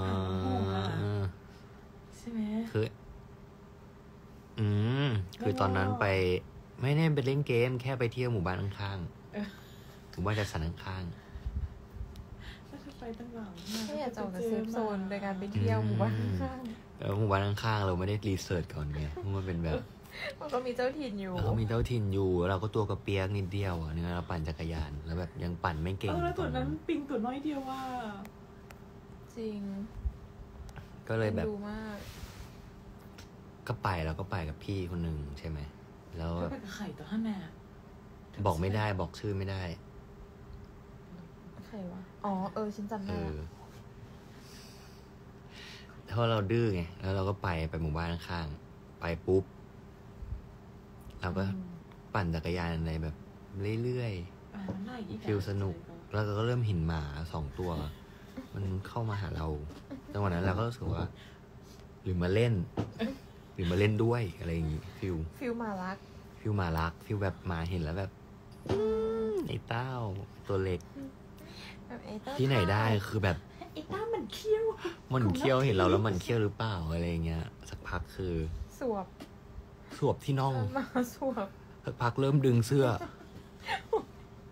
Speaker 1: ใช่ไหม
Speaker 2: คือ อืม คือตอนนั้นไป ไม่ได้ไปเล่นเกม แค่ไปเที่ยวหมู่บ้านข้าง
Speaker 1: เออ
Speaker 2: ๆหมู่บ้านจัดสรรข้าง
Speaker 1: ถ้าเธอไปตรงหลัง
Speaker 3: ไม่อยากจะออกจากเซฟโซนโดยการไปเที่ยวหมู่บ้านข้าง
Speaker 2: ๆแล้วหมู่บ้านข้างๆเราไม่ได้รีเสิร์ชก่อนไงเพราะมันเป็นแบบ
Speaker 3: ๆมันก็มีเจ้าถิ่นอยู่
Speaker 2: แล้วเขามีเจ้าถิ่นอยู่แล้วเราก็ตัวกระเปียกนิดเดียวอ่ะเนี่ยเราปั่นจักรยาน แล้วแบบยังปั่นไม่เก่
Speaker 1: เอง อแล้วตัวนั้นปิงตัวน้อยเดียวว่า
Speaker 3: จริง
Speaker 2: ก็เลยแบบ
Speaker 3: ดูมาก
Speaker 2: ก็ไปเราก็ไปกับพี่คนหนึ่งใช่ไหมแล้ว
Speaker 1: เธอไปกับไข่ตัวห้าน่ะ
Speaker 2: บอกไม่ได้บอกชื่อไม่ได้
Speaker 3: ใครวะ อ๋อ เออ ฉันจำ
Speaker 2: เอ
Speaker 3: ได้
Speaker 2: อเพราะเราดื้อไงแล้วเราก็ไปไปหมู่บ้านข้างๆไปปุ๊บเราก็ปั่นจักรยานอะไรแบบเรื่อยๆฟิลสนุก แล้วก็เริ่มเห็นหมาสองตัว มันเข้ามาหาเราจังหวะนั้นเราก็รู้สึกว่า หรือมาเล่น หรือมาเล่นด้วยอะไรอย่างงี้ฟิล
Speaker 3: ฟิลมารัก
Speaker 2: ฟิลหมารักฟิลแบบหมาเห็นแล้วแบบไอ้เต้าตัวเล็ก
Speaker 3: แบบไอ้เต้า
Speaker 2: ที่ไหนได้คือแบบ
Speaker 1: ไอ้ต้ามันเคี้ยว
Speaker 2: มันเคี้ยวเห็นเราแล้วมันเคี้ยวหรือเปล่าอะไรอย่างเงี้ย สักพักคือ
Speaker 3: สวบ
Speaker 2: สวบที่น่อง
Speaker 3: มาสวบ
Speaker 2: สักพักเริ่มดึงเสื้อ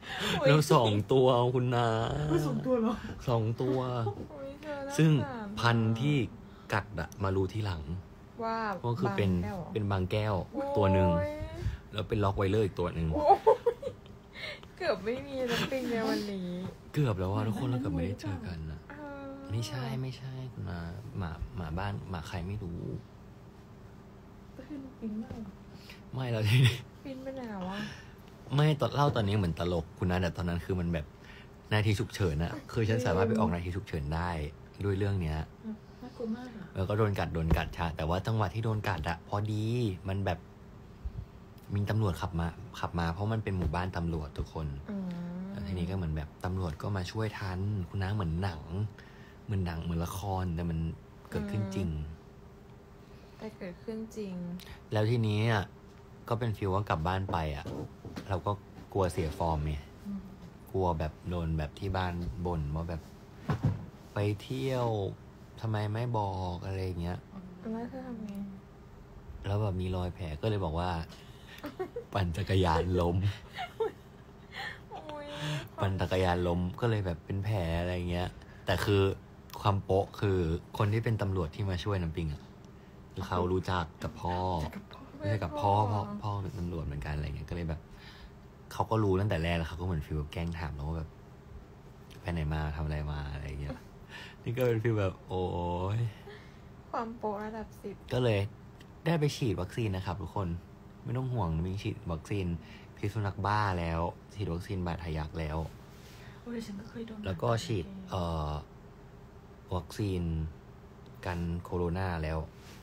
Speaker 2: แล้วสองตัวคุณนา
Speaker 1: ไม่สองตัวเหรอ
Speaker 2: สองตัว
Speaker 3: โอ้ยเธอน่า
Speaker 2: ซึ่ง
Speaker 3: สาร
Speaker 2: พันธุ์ที่กัดอะมารู้ทีหลัง
Speaker 3: ว่า
Speaker 2: ก็คือเป็น
Speaker 3: บางแก้วหรอ
Speaker 2: เป็นบางแก้วตัวหนึ่ง
Speaker 3: โอ้ย
Speaker 2: แล้วเป็นล็อกไวเลอร์อีกตัวหนึ่ง
Speaker 3: โอ้ยเกือบไม่มีน้ำปิงในวันนี้
Speaker 2: เกือบแล้วว่าทุกคนแล้วเกือบไม่ได้เจอกันนะ
Speaker 3: เออ
Speaker 2: ไม่ใช่ไม่ใช่คุณนาหมาหมาบ้านหมาใครไม่รู้
Speaker 1: ก็คือปิงมาก
Speaker 2: ไม่เราที่
Speaker 3: ปินไปไหนแล้ววะ
Speaker 2: ไม่ตอนเล่าตอนนี้เหมือนตลกคุณนาแต่ตอนนั้นคือมันแบบนาทีฉุกเฉินอะคือฉันสามารถไปออกนาทีฉุกเฉินได้ด้วยเรื่องเนี้ย
Speaker 1: น่ากลัวมากอ่ะ
Speaker 2: แล้วก็โดนกัดโดนกัดชาแต่ว่าจังหวะที่โดนกัดอะพอดีมันแบบมีตำรวจขับมา ขับมาเพราะมันเป็นหมู่บ้านตำรวจทุกคน
Speaker 3: อืม
Speaker 2: แล้วทีนี้ก็เหมือนแบบตำรวจก็มาช่วยทันคุณน้าเหมือนหนังเหมือนหนังเหมือนละครแต่มันเกิดขึ้นจริง
Speaker 3: แต่เกิดขึ้นจริง
Speaker 2: แล้วทีนี้อ่ะก็เป็นฟีลว่ากลับบ้านไปอ่ะ เราก็กลัวเสียฟอร์มไงกลัวแบบโดนแบบที่บ้านบ่นว่าแบบ ไปเที่ยวทำไมไม่บอกอะไรอย่างเงี้ย
Speaker 3: แล้วเธอทำไง
Speaker 2: แล้วแบบมีรอยแผลก็เลยบอกว่า ปั่นจักรยานล้ม
Speaker 3: โอ้ย
Speaker 2: ปั่นจักรยานล้มก็เลยแบบเป็นแผลอะไรเงี้ย แต่คือความโป๊ะคือคนที่เป็นตำรวจที่มาช่วยน้ำปิงอ่ะคือเขารู้จักกับพ่อไม่ใช่กับพ่อพ่อพ่อเป็นตำรวจเหมือนกันอะไรเงี้ยก็เลยแบบเขาก็รู้ตั้งแต่แรกแล้วเขาก็เหมือนฟีลแกล้งถามเราว่าแบบไปไหนมาทำอะไรมาอะไรเงี้ยนี่ก็เป็นฟีลแบบ โอ้ย
Speaker 3: ความโปะระดับสิบ
Speaker 2: ก็เลยได้ไปฉีดวัคซีนนะครับทุกคนไม่ต้องห่วงมีฉีดวัคซีนพิษสุนัขบ้าแล้วฉีดวัคซีนบาดทะยักแล้ว
Speaker 1: โอ้ยฉันก็เคยโดน
Speaker 2: แล้วก็ฉีดเอ่อวัคซีนกันโคโรนาแล้ว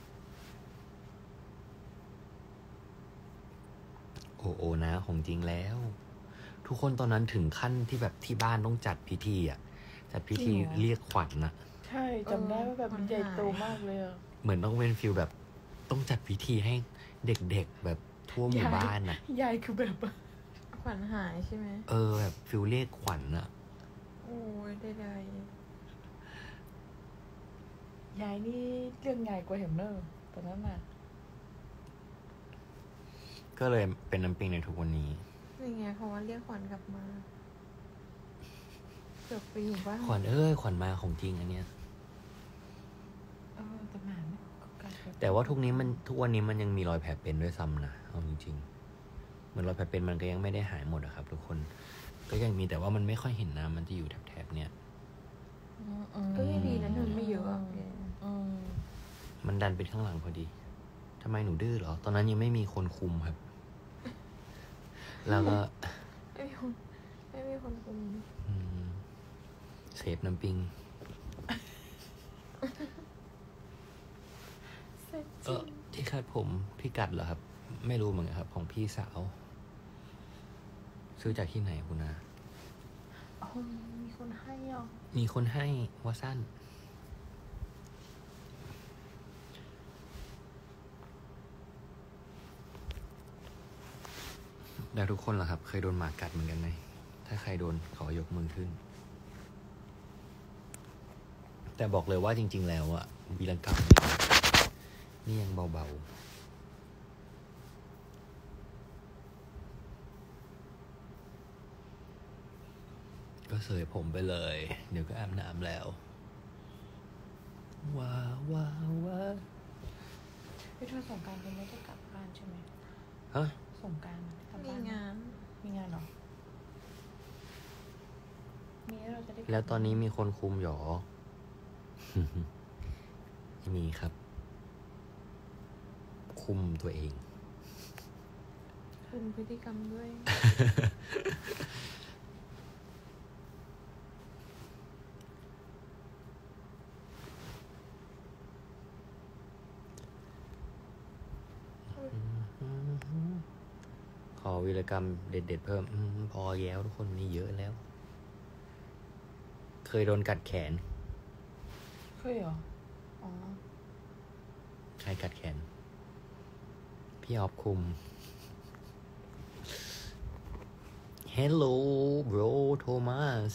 Speaker 2: โอ้โอนะของจริงแล้ว ทุกคนตอนนั้นถึงขั้นที่แบบที่บ้านต้องจัดพิธีอ่ะ จัดพิธีเรียกขวัญนะ
Speaker 1: ใช่จำได้ว่าแบบมันใหญ่โตมากเลยอ่ะ
Speaker 2: เหมือนต้องเป็นฟิลแบบต้องจัดพิธีให้เด็กๆแบบทั่วหมู่บ้านอ่ะ
Speaker 1: ยายคือแบบ
Speaker 3: ขวัญหายใช่ไหม
Speaker 2: เออแบบฟิลเรียกขวัญอ่ะ
Speaker 3: โอ้ยได้
Speaker 1: ยายนี่เรื่องใหญ่กว่าเห็มเนอร์ตอนนั้นน่ะ
Speaker 2: ก็เลยเป็นน้ำปิงในทุกวันนี้
Speaker 3: ๆนี่ไงเพราะว่าเรียกขวัญกลับมาเกือบไปอยู่บ้าน
Speaker 2: ขวัญเอ้ยขวัญมาของจริงอันเนี้ย
Speaker 1: เออแต่หมาเนี่ยก็กลายเป็น
Speaker 2: แต่ว่าทุกนี้มันทุกวันนี้มันยังมีรอยแผลเป็นด้วยซ้ำนะเอาจริงๆเหมือนรอยแผลเป็นมันก็ยังไม่ได้หายหมดอะครับ ทุกคน ก็ยังมีแต่ว่ามันไม่ค่อยเห็นนะมันจะอยู่แถบๆเนี้ย
Speaker 3: ก็ยังดีนะเธอไม่เยอะอะ
Speaker 1: อืม
Speaker 2: มันดันไปข้างหลังพอดีทำไมหนูดื้อเหรอ ตอนนั้นยังไม่มีคนคุมครับ แล้วก็
Speaker 3: ไม่มีคนไม่มีคนคุม
Speaker 2: อืมเซฟน้ำปิง
Speaker 3: เสร็จ
Speaker 2: เออที่คาดผมพี่กัดเหรอครับ ไม่รู้เหมือนกันครับ ของพี่สาว ซื้อจากที่ไหนคุณนา
Speaker 1: อ๋อมีคนให้อ่ะ
Speaker 2: มีคนให้ว่าสั้น แล้วทุกคนล่ะครับ เคยโดนหมากัดเหมือนกันไหม ถ้าใครโดนขอยกมือขึ้น แต่บอกเลยว่าจริง ๆ แล้วอะวีรกรรมนี่ยังเบาๆ ก็เสยผมไปเลย เดี๋ยวก็อาบน้ำแล้ว ว้าวว้าวว้าว
Speaker 1: พี่เธอสงกรานต์ยังไม่ได้กลับบ้านใช่ไหม
Speaker 2: ฮะ
Speaker 1: สงกรานต์กลับ
Speaker 3: มี
Speaker 1: บ้าน
Speaker 3: งาน
Speaker 1: มีงานเหรอมีแล้วเราจะได้กบ
Speaker 2: แล้วตอนนี้มีคนคุมหรอ มีครับ คุมตัวเอง
Speaker 3: คุมพฤติกรรมด้วย
Speaker 2: ขอวีรกรรมเด็ดๆเพิ่มอมพอแย้วทุกคนมีเยอะแล้ว เคยโดนกัดแขน
Speaker 1: เคยเหรอ อ๋อ
Speaker 2: ใครกัดแขน พี่ออฟคุม Hello bro Thomas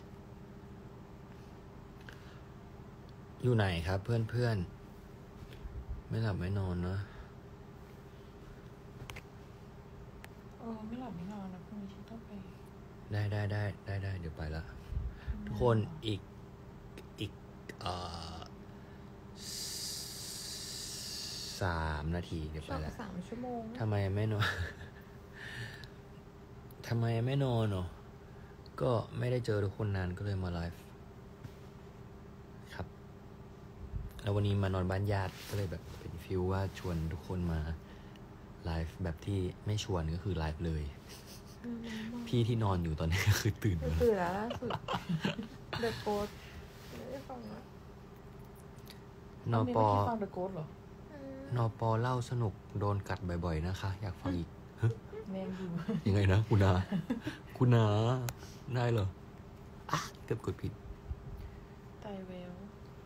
Speaker 2: อยู่ไหนครับเพื่อนๆ ไม่หลับไม่นอนนะ
Speaker 1: เออไม่หลับไม่นอนนะพรุ่งนี้ฉันต้องไป
Speaker 2: ได้ได้ได้ได้ได้เดี๋ยวไปละทุกคนอีกอีกเอ่อสามนาทีเดี๋ยว
Speaker 3: ช
Speaker 2: ไป
Speaker 3: อบ
Speaker 2: ละ
Speaker 3: สามชั่วโมง
Speaker 2: ทำไมไม่นอน ทำไมไม่นอนเนาะก็ไม่ได้เจอทุกคนนานก็เลยมาไลฟ์ครับ แล้ววันนี้มานอนบ้านญาติก็เลยแบบเป็นฟิลว่าชวนทุกคนมาไลฟ์แบบที่ไม่ชวนก็คือไลฟ์เลย พี่ที่นอนอยู่ตอนนี้ก็คือตื่นมาแล้ว
Speaker 3: ตื่นแล้วล่าสุด เดอะโกสไม่ได้ฟังละ
Speaker 2: นอปอ
Speaker 1: ฟังเดอะโกสเหรอ
Speaker 2: นอปอเล่าสนุกโดนกัดบ่อยๆนะคะ อยากฟังอีก
Speaker 1: แมงอยู่
Speaker 2: ยังไงนะคุณนาคุณนาได้เหรออ่ะเกือบกดผิด
Speaker 1: ไตเวล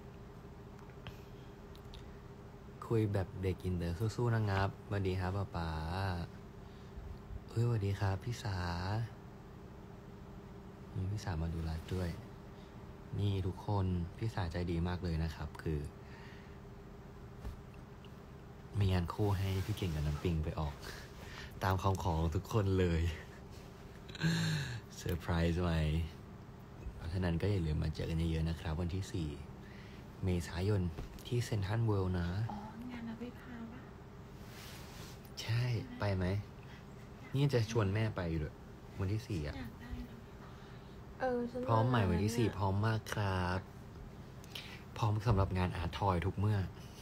Speaker 2: คุยแบบเด็กอินเตอร์สู้ๆนะครับสวัสดีครับป๊าป๋าเฮ้ยสวัสดีครับพี่สามีพี่สามาดูไลฟ์ด้วย นี่ทุกคนพี่สาใจดีมากเลยนะครับ คือ มีงานคู่ให้พี่เก่งกับน้ำปิงไปออก ตามคำขอของทุกคนเลยเซอร์ไพรส์ไหมเพราะฉะนั้นก็อย่าลืมมาเจอกันเยอะๆนะครับ วันที่สี่เมษายนที่เซ็นทรัลเวิลด์นะ
Speaker 1: อ๋องานอภิพาปะ
Speaker 2: ใช่ไปไหมนี่จะชวนแม่ไปอยู่ด้วยวันที่สี่อ่ะ
Speaker 1: อยากได้นะ
Speaker 3: เออฉัน
Speaker 2: พร้อมใหม่วันที่สี่
Speaker 3: า
Speaker 2: พร้อมมากครับ พร้อมสำหรับงานอาร์ตทอยทุกเมื่อ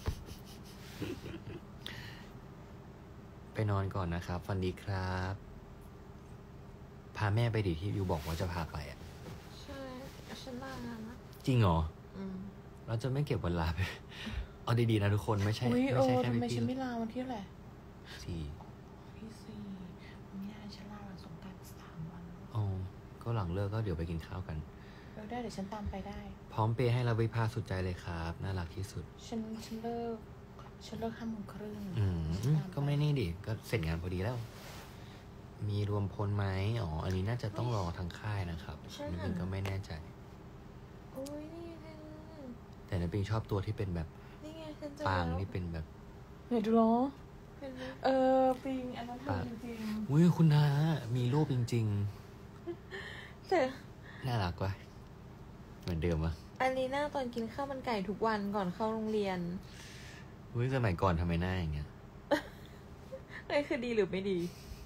Speaker 2: ไปนอนก่อนนะครับฝันดีครับ พาแม่ไปดิที่ยูบอกว่าจะพาไปอ่ะ
Speaker 3: ใช่ฉันลางานละ
Speaker 2: จริงเหรอ
Speaker 3: อืม
Speaker 2: เราจะไม่เก็บวันลาไป เอาดีๆนะทุกคนไม่ใช่
Speaker 1: อุ้ย
Speaker 2: ไม่
Speaker 1: เอ
Speaker 2: ใช่
Speaker 1: อ
Speaker 2: แค่
Speaker 1: ทำไม
Speaker 2: พี่
Speaker 1: ฉันไม่ลาวันที่อะไหร
Speaker 2: สี่
Speaker 1: พี่สี่ไม่ได้ฉันลาหลังสงกรานต์สามวัน
Speaker 2: อ๋อก็หลังเลิกก็เดี๋ยวไปกินข้าวกัน
Speaker 1: เออได้เดี๋ยวฉันตามไปได้
Speaker 2: พร้อมเปย์ให้เราวิภาสุดใจเลยครับน่ารักที่สุด
Speaker 1: ฉันฉันเลิกฉันเลิกห้าโมงครึ่ง
Speaker 2: อืม
Speaker 1: ฉันตาป
Speaker 2: ก็ไม่นี่ดิ ก็เสร็จงานพอดีแล้ว มีรวมพลไหมอ๋อ อันนี้น่าจะต้องรอทางค่ายนะครับนิดนึงก็ไม่แน่ใจ
Speaker 3: โอ้ยนี่ไง
Speaker 2: แต่น้ำปิงชอบตัวที่เป็นแบบ
Speaker 3: นี่ไงฉันเจอ
Speaker 2: ปาง
Speaker 3: แล้ว
Speaker 2: ที่เป็นแบบ
Speaker 1: เห็นดูเนาะ
Speaker 3: เป็นไหม
Speaker 1: เออปิงอันนั้น
Speaker 2: ปาก
Speaker 1: ทำจริง
Speaker 2: อุ้ยคุณนามีรูปจริง
Speaker 3: แต่
Speaker 2: ๆ น่ารักว่ะเหมือนเดิมวะ
Speaker 3: อันนี้หน้าตอนกินข้าวมันไก่ทุกวันก่อนเข้าโรงเรียน
Speaker 2: อุ้ยสมัยก่อนทำไมหน้าอย่างเงี้ย
Speaker 3: นี่คือดีหรือไม่ดี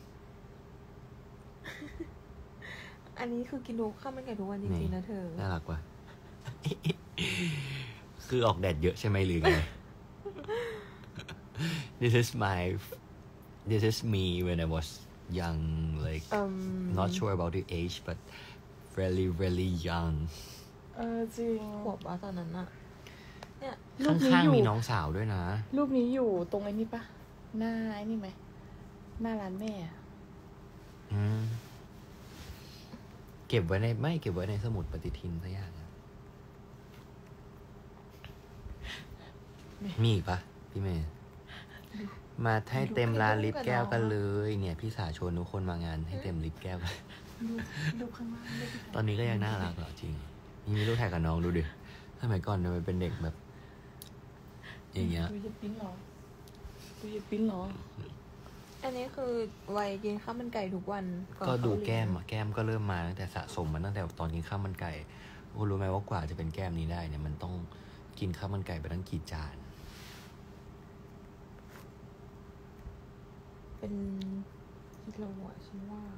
Speaker 3: อันนี้คือกินทุกข้าวมันไก่ทุกวันจริงๆนะเธอ
Speaker 2: น่ารักว่ะ คือออกแดดเยอะใช่ไหมหรือไง This is my This is me when I was young like
Speaker 3: อืม
Speaker 2: not sure about the age but really really young
Speaker 1: ๆเออจริง
Speaker 3: ขวบว่าตอนนั้นอะเนี่ย
Speaker 1: รูปนี้
Speaker 2: ข้าง
Speaker 1: อยู่
Speaker 2: ๆมีน้องสาวด้วยนะ
Speaker 1: รูปนี้อยู่ตรงไอ้นี่ปะหน้าไอ้นี่ไหมหน้าร้านแม่อะ
Speaker 2: อืมเก็บไว้ในไม่เก็บไว้ในสมุดปฏิทินสักอย่างอะมีอีกปะพี่เมย์มาให้เต็มร้านลิฟต์แก้วกันเลย เนี่ย พี่สาชวนทุกคนมางานให้เต็มลิฟต์แก้วกัน
Speaker 1: รูปรูปข้างล่างรูปที่
Speaker 2: ตอนนี้ก็ยังน่ารักเหรอจริงนี่มีรูปถ่ายกับน้องดูดิสมัยก่อนเนี่ยมันเป็นเด็กแบบ อย่างเงี้ย
Speaker 1: ดูจะปิ้นเหรอดูจะปิ้นเหรอ
Speaker 3: อันนี้คือวัยกินข้าวมันไก่ทุกวันอน
Speaker 2: ก็ดู
Speaker 3: เข้าเรียน
Speaker 2: แก้มอะแก้มก็เริ่มมาตั้งแต่สะสมมาตั้งแต่ตอนกินข้าวมันไก่คุณรู้ไหมว่ากว่าจะเป็นแก้มนี้ได้เนี่ยมันต้องกินข้าวมันไก่ไปตั้งกี่จาน
Speaker 3: เป็นกิโลอะฉันว่า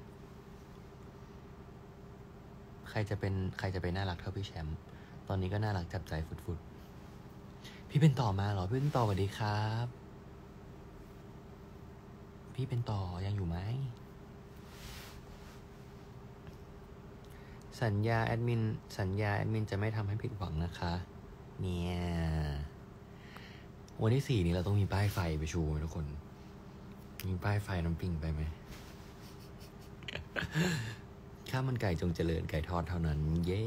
Speaker 2: ใครจะเป็นใครจะเป็นน่ารักเท่าพี่แชมป์ตอนนี้ก็น่ารักจับใจฟุดๆพี่เป็นต่อมาเหรอพี่เป็นต่อสวัสดีครับ พี่เป็นต่อยังอยู่ไหมสัญญาแอดมินสัญญาแอดมินจะไม่ทำให้ผิดหวังนะคะ เนี่ยวันที่สี่นี้เราต้องมีป้ายไฟไปชูไหมทุกคน มีป้ายไฟน้ำปิงไปไหม ข้าวมันไก่จงเจริญไก่ทอดเท่านั้น เย้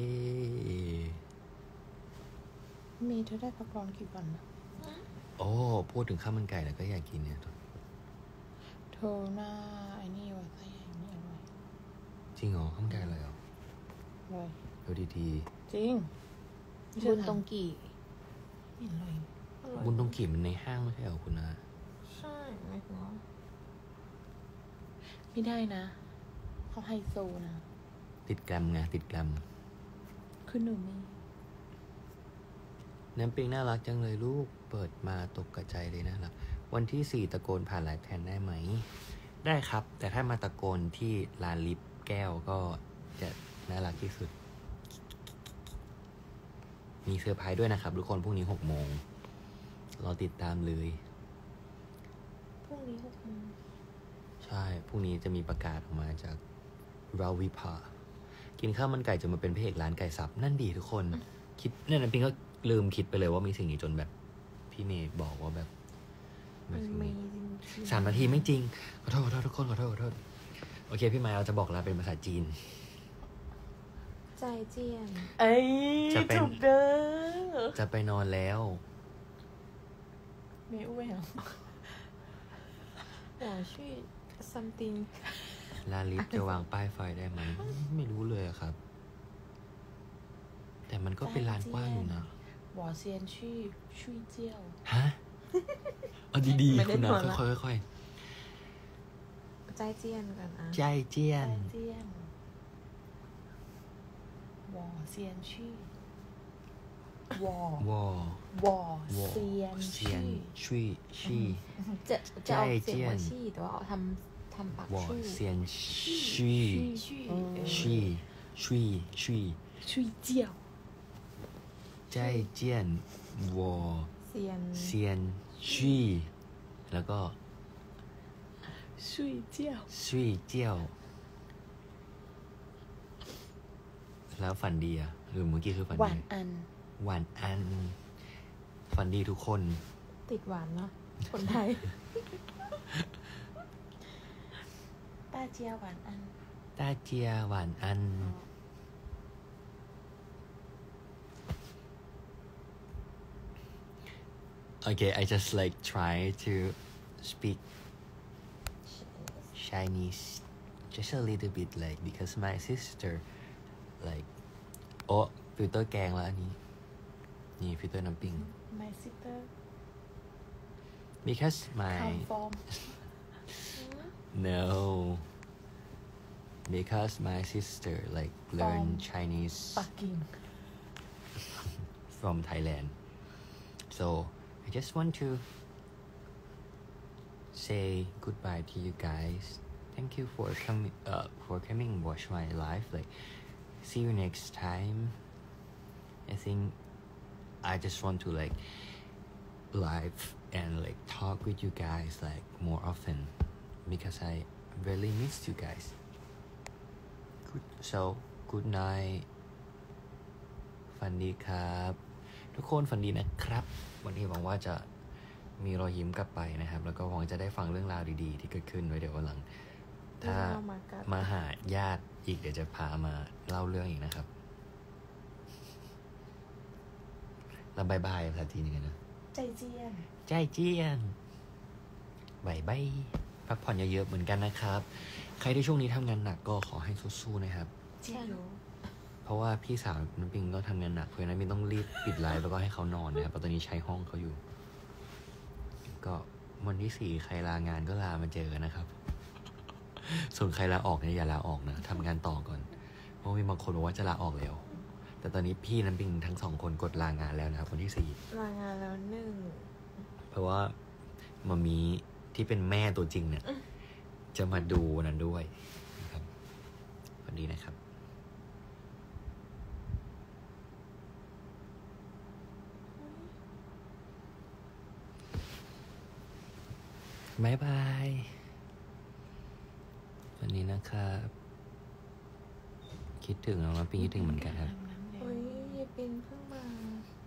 Speaker 1: มีเธอได้พักร้อนกี่วันนะ
Speaker 2: โอ้พูดถึงข้าวมันไก่แล้วก็อยากกินเนี่ย
Speaker 1: เธอหน้าไอ้นี่ว่ะไส้ใหญ่นี่อร่อย
Speaker 2: จริงเหรอข้าวมันไก่อะไรเหรอ
Speaker 1: อร่อย
Speaker 2: เดี๋ยวดี
Speaker 1: จริงไม่ใช่
Speaker 3: บุญ
Speaker 1: ทาง
Speaker 3: ตรงกี่
Speaker 1: ไม่อร่อย
Speaker 3: อร่อย
Speaker 2: ๆบุญตรงกีบมันในห้างไม่ใช่เหรอคุณนะ
Speaker 3: ใช่ไหมถึงว่า
Speaker 1: ไม่ได้นะเขาไฮโซนะ
Speaker 2: ติดแกรมไงติดแกรม
Speaker 1: คือหนูมี
Speaker 2: น้ำปิงน่ารักจังเลยลูก เปิดมาตกกระใจเลยน่ารักวันที่สี่ตะโกนผ่านไลฟ์แทนได้ไหม ได้ครับ แต่ถ้ามาตะโกนที่ลานลิฟต์แก้วก็จะน่ารักที่สุด มีเซอร์ไพรส์ด้วยนะครับ ทุกคนพรุ่งนี้หกโมงรอติดตามเลย
Speaker 3: พรุ่งนี้หกโมง
Speaker 2: ใช่พรุ่งนี้จะมีประกาศออกมาจากราวิภากินข้าวมันไก่จะมาเป็นพระเอกร้านไก่สับนั่นดีทุกคน คิดเนี่ยนะปิงก็ลืมคิดไปเลยว่ามีสิ่งนี้จนแบบ พี่เมย์บอกว่าแบบ
Speaker 3: มัน
Speaker 2: สิ่ง
Speaker 3: มี
Speaker 2: นี้
Speaker 3: จริงๆ
Speaker 2: สามนาทีไม่จริง ขอโทษขอโทษทุกคนขอโทษขอโทษโอเค พี่ไมค์เราจะบอกลาเป็นภาษาจีน
Speaker 3: ใจเจียน
Speaker 1: เอ้ย
Speaker 2: จะเป็น
Speaker 1: จบเด้อ
Speaker 2: จะไปนอนแล้ว
Speaker 1: ไม่อ้วยเหรอ
Speaker 3: หัวชื่อ something
Speaker 2: ลาลิฟต์จะวางป้ายไฟได้ไหม ไม่รู้เลยอะครับ แต่มันก็เป็นลานกว้างอยู่นะ
Speaker 1: 我先去睡觉
Speaker 2: ฮะ เอาดี
Speaker 3: ไม่
Speaker 2: ๆ
Speaker 3: ได้
Speaker 2: คุณนะ
Speaker 3: นอนละ
Speaker 2: ค่อยๆค่อย
Speaker 3: ใจเจียนกันอ่ะ
Speaker 2: ๆใจเจียน
Speaker 1: 再见我先去我
Speaker 2: วอ
Speaker 1: 我
Speaker 2: วอ
Speaker 1: 先
Speaker 2: เซียน
Speaker 1: 去
Speaker 2: ชุยชี่
Speaker 3: จะจะเอาเสียง
Speaker 2: ใจเจียน
Speaker 3: ว่าชี่แต่ว่าเอาทำทำปาก
Speaker 2: วอ
Speaker 3: ชู่
Speaker 2: เซียนชุย
Speaker 3: ชี่
Speaker 2: ชี่ชุยชุย
Speaker 1: 睡觉
Speaker 2: ใจเจียนวอ
Speaker 3: เซียน
Speaker 2: เซียนชุยแล้วก็
Speaker 1: 睡觉
Speaker 2: ชุยเจียว แล้วฝันดีอะหรือเมื่อกี้คือฝัน
Speaker 1: 晚
Speaker 2: ดี
Speaker 1: 安
Speaker 2: หวานอัน ฝันดีทุกคน
Speaker 3: ติดหวานเนาะคนไทย
Speaker 1: 大家晚安
Speaker 2: ตาเจียหวานอัน Okay, I just like try to speak Chinese just a little bit like because my sister like โอ้ฟิลเตอร์แกงแล้วอันนี้ นี่ฟิลเตอร์น้ำปิง
Speaker 1: my sister
Speaker 2: because my
Speaker 1: come from
Speaker 2: no because my sister like learn
Speaker 1: From
Speaker 2: Chinese
Speaker 1: ปักกิ่ง
Speaker 2: from Thailand so I just want to say goodbye to you guys thank you for coming uh for coming watch my live like see you next time I think I just want to like live and like talk with you guys like more often because I really miss you guys good so good night ฝันดีครับ ทุกคนฝันดีนะครับ วันนี้หวังว่าจะมีรอยยิ้มกลับไปนะครับ แล้วก็หวังจะได้ฟังเรื่องราวดีๆ ที่เกิดขึ้นไว้เดี๋ยววันหลัง ถ้า
Speaker 3: เรื่องราวมากัด
Speaker 2: มาหาญาติอีกเดี๋ยวจะพามาเล่าเรื่องอีกนะครับ แล้วบายบายภาษาจีนยังไงนะ
Speaker 1: ใจเจียน
Speaker 2: ใจเจียนบายบายพักผ่อนเยอะๆเหมือนกันนะครับ ใครที่ช่วงนี้ทำงานหนักก็ขอให้สู้ๆนะครับ
Speaker 1: เจียน
Speaker 2: เพราะว่าพี่สาวน้ำปิงก็ทำงานหนักเพราะฉะนั้นปิงต้องรีบปิดไลฟ์แล้วก็ให้เขานอนนะครับเพราะตอนนี้ใช้ห้องเขาอยู่ ก็วันที่สี่ใครลางานก็ลามาเจอกันนะครับ ส่วนใครลาออกเนี่ยอย่าลาออกนะทำงานต่อก่อน เพราะมีบางคนบอกว่าจะลาออกแล้ว แต่ตอนนี้พี่น้ำปิงทั้งสองคนกดลางานแล้วนะครับวันที่สี่
Speaker 3: รายงานแล้วหนึ่ง
Speaker 2: เพราะว่ามามีที่เป็นแม่ตัวจริงเนี่ย จะมาดูนั้นด้วยนะครับสวัสดีนะครับบายบายวันนี้นะครับ คิดถึงน้องน้ำปิงคิดถึงเหมือนกันครับ
Speaker 3: เฮ้ยยายปินเพิ่งมา